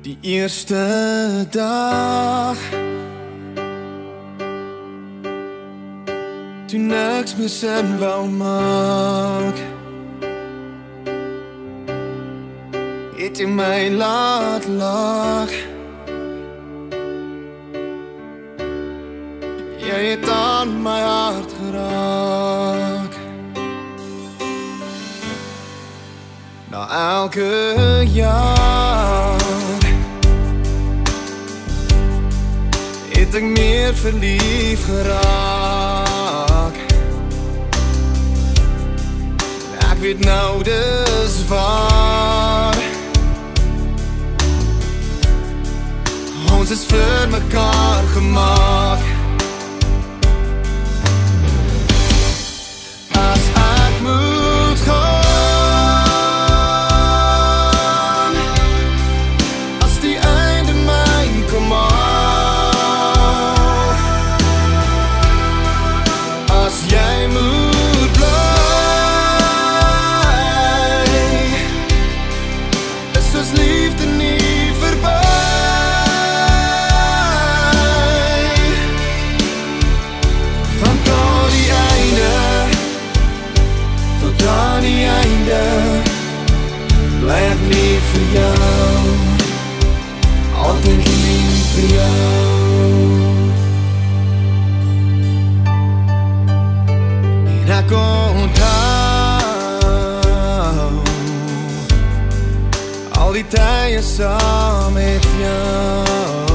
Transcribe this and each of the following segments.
Die eerste dag toe niks meer sin wou maak, het jy my laat lag. Jy het aan my hart geraak. Na elke jaar het ek meer verlief geraak. Ek weet nou dis waar, ons is vir mekaar gemaak. As ek moet gaan, as die einde my kom haal, as jy moet bly, is soos liefde nie verby. Van tot die einde, tot aan die einde, bly ek lief vir jou, altyd lief vir jou. En ek onthou al die tye saam met jou,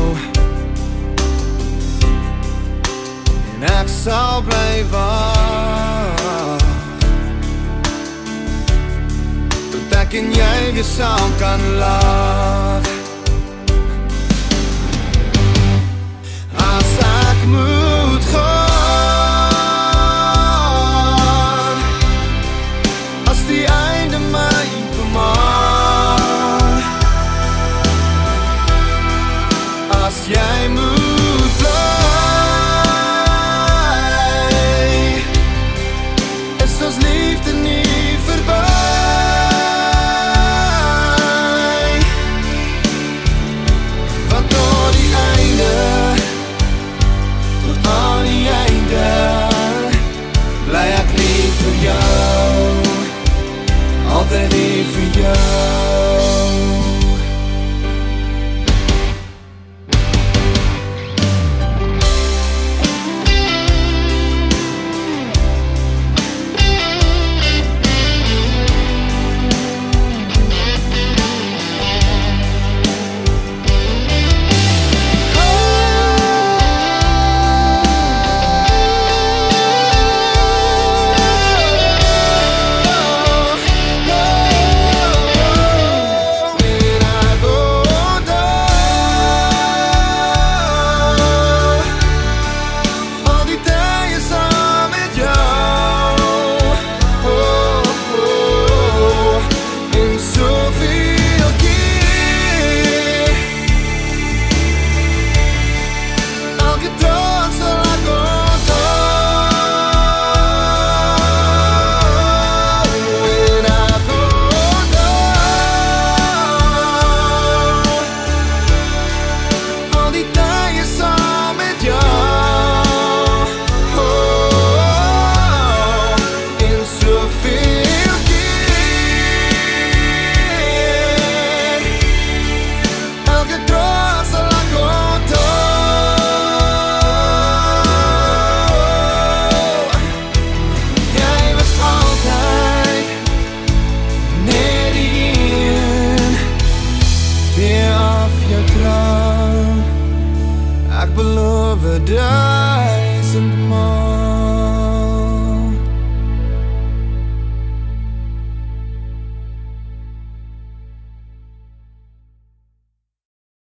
en ek sal bly wag tot ek en jy weer saam kan lag. As ek moet gaan, as die einde my kom haal, as jy moet bly, is ons liefde nie verby. Van tot die einde, tot aan die einde, bly ek lief vir jou, altyd lief vir jou. Ek beloof dat